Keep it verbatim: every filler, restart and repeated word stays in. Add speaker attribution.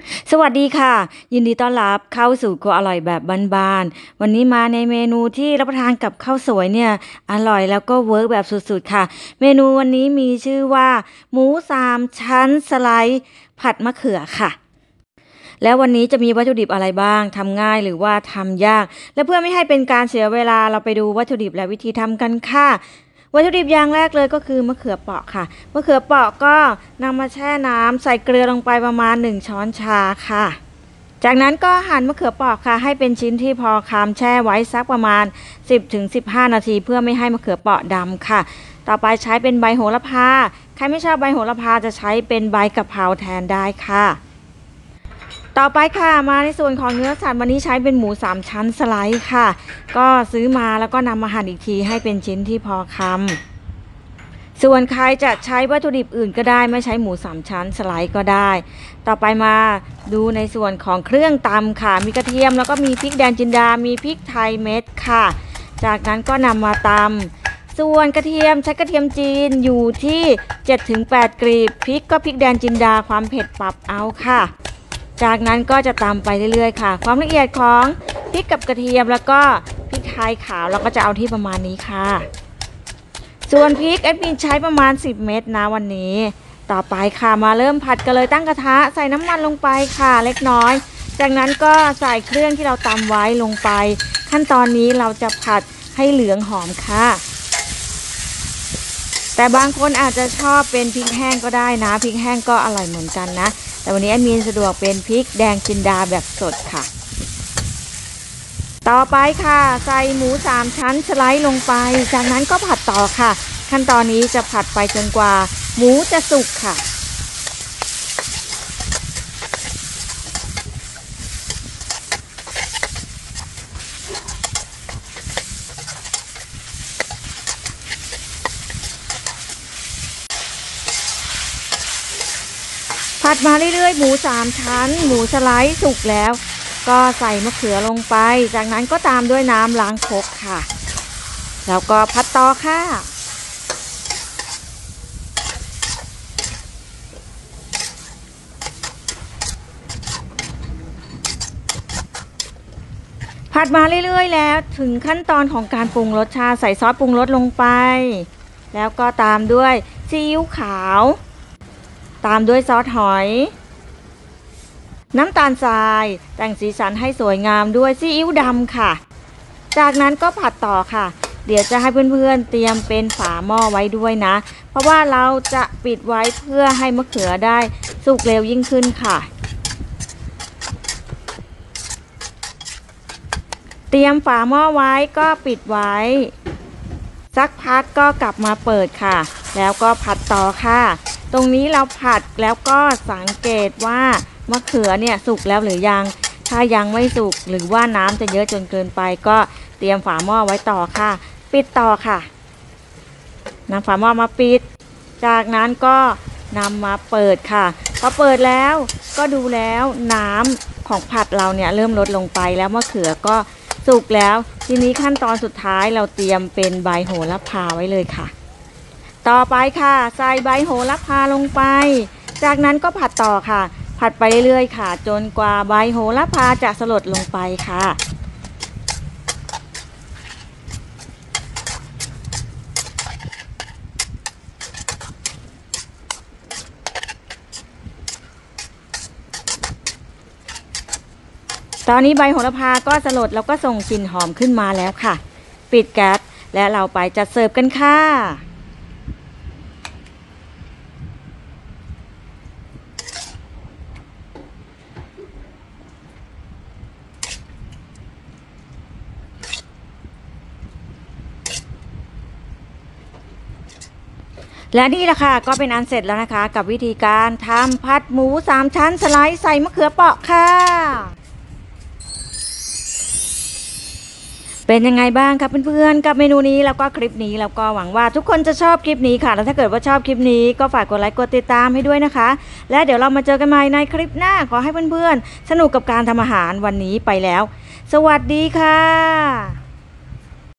Speaker 1: สวัสดีค่ะยินดีต้อนรับเข้าสู่ครัวอร่อยแบบบ้านๆวันนี้มาในเมนูที่รับประทานกับข้าวสวยเนี่ยอร่อยแล้วก็เวิร์กแบบสุดๆค่ะเมนูวันนี้มีชื่อว่าหมูสามชั้นสไลด์ผัดมะเขือค่ะแล้ววันนี้จะมีวัตถุดิบอะไรบ้างทำง่ายหรือว่าทำยากและเพื่อไม่ให้เป็นการเสียเวลาเราไปดูวัตถุดิบและวิธีทำกันค่ะวัตถุดิบอย่างแรกเลยก็คือมะเขือเปราะค่ะมะเขือเปราะก็นำมาแช่น้ำใส่เกลือลงไปประมาณหนึ่งช้อนชาค่ะจากนั้นก็หั่นมะเขือเปราะค่ะให้เป็นชิ้นที่พอคำแช่ไว้สักประมาณ สิบถึงสิบห้า นาทีเพื่อไม่ให้มะเขือเปราะดำค่ะต่อไปใช้เป็นใบโหระพาใครไม่ชอบใบโหระพาจะใช้เป็นใบกะเพราแทนได้ค่ะต่อไปค่ะมาในส่วนของเนื้อสัตว์วันนี้ใช้เป็นหมูสามชั้นสไลด์ค่ะก็ซื้อมาแล้วก็นำมาหั่นอีกทีให้เป็นชิ้นที่พอคำส่วนใครจะใช้วัตถุดิบอื่นก็ได้ไม่ใช้หมูสามชั้นสไลด์ก็ได้ต่อไปมาดูในส่วนของเครื่องตำค่ะมีกระเทียมแล้วก็มีพริกแดงจินดามีพริกไทยเม็ดค่ะจากนั้นก็นำมาตำส่วนกระเทียมใช้กระเทียมจีนอยู่ที่ เจ็ดถึงแปด กลีบพริกก็พริกแดงจินดาความเผ็ดปรับเอาค่ะจากนั้นก็จะตำไปเรื่อยๆค่ะความละเอียดของพริกกับกระเทียมแล้วก็พริกไทยขาวเราก็จะเอาที่ประมาณนี้ค่ะส่วนพริกแอดมินใช้ประมาณสิบเม็ดนะวันนี้ต่อไปค่ะมาเริ่มผัดกันเลยตั้งกระทะใส่น้ำมันลงไปค่ะเล็กน้อยจากนั้นก็ใส่เครื่องที่เราตำไว้ลงไปขั้นตอนนี้เราจะผัดให้เหลืองหอมค่ะแต่บางคนอาจจะชอบเป็นพริกแห้งก็ได้นะพริกแห้งก็อร่อยเหมือนกันนะแต่วันนี้แอดมินสะดวกเป็นพริกแดงจินดาแบบสดค่ะต่อไปค่ะใส่หมูสามชั้นสไลด์ลงไปจากนั้นก็ผัดต่อค่ะขั้นตอนนี้จะผัดไปจนกว่าหมูจะสุกค่ะผัดมาเรื่อยๆหมูสามชั้นหมูสไลด์สุกแล้วก็ใส่มะเขือลงไปจากนั้นก็ตามด้วยน้ำล้างครกค่ะแล้วก็ผัดต่อค่ะผัดมาเรื่อยๆแล้วถึงขั้นตอนของการปรุงรสชาติใส่ซอสปรุงรสลงไปแล้วก็ตามด้วยซีอิ๊วขาวตามด้วยซอสหอยน้ำตาลทรายแต่งสีสันให้สวยงามด้วยซีอิ๊วดำค่ะจากนั้นก็ผัดต่อค่ะเดี๋ยวจะให้เพื่อนๆเตรียมเป็นฝาหม้อไว้ด้วยนะเพราะว่าเราจะปิดไว้เพื่อให้มะเขือได้สุกเร็วยิ่งขึ้นค่ะเตรียมฝาหม้อไว้ก็ปิดไว้สักพักก็กลับมาเปิดค่ะแล้วก็ผัดต่อค่ะตรงนี้เราผัดแล้วก็สังเกตว่ามะเขือเนี่ยสุกแล้วหรือยังถ้ายังไม่สุกหรือว่าน้ำจะเยอะจนเกินไปก็เตรียมฝาหม้อไว้ต่อค่ะปิดต่อค่ะนำฝาหม้อมาปิดจากนั้นก็นำมาเปิดค่ะพอเปิดแล้วก็ดูแล้วน้ำของผัดเราเนี่ยเริ่มลดลงไปแล้วมะเขือก็สุกแล้วทีนี้ขั้นตอนสุดท้ายเราเตรียมเป็นใบโหระพาไว้เลยค่ะต่อไปค่ะใส่ใบโหระพาลงไปจากนั้นก็ผัดต่อค่ะผัดไปเรื่อยๆค่ะจนกว่าใบโหระพาจะสลดลงไปค่ะตอนนี้ใบโหระพาก็สลดแล้วก็ส่งกลิ่นหอมขึ้นมาแล้วค่ะปิดแก๊สและเราไปจัดเสิร์ฟกันค่ะและนี่แหละค่ะก็เป็นอันเสร็จแล้วนะคะกับวิธีการทำผัดหมูสามชั้นสไลด์ใส่มะเขือเปราะค่ะเป็นยังไงบ้างครับเพื่อนๆกับเมนูนี้แล้วก็คลิปนี้แล้วก็หวังว่าทุกคนจะชอบคลิปนี้ค่ะแล้วถ้าเกิดว่าชอบคลิปนี้ก็ฝากกดไลค์กดติดตามให้ด้วยนะคะและเดี๋ยวเรามาเจอกันใหม่ในคลิปหน้าขอให้เพื่อนๆสนุกกับการทำอาหารวันนี้ไปแล้วสวัสดีค่ะ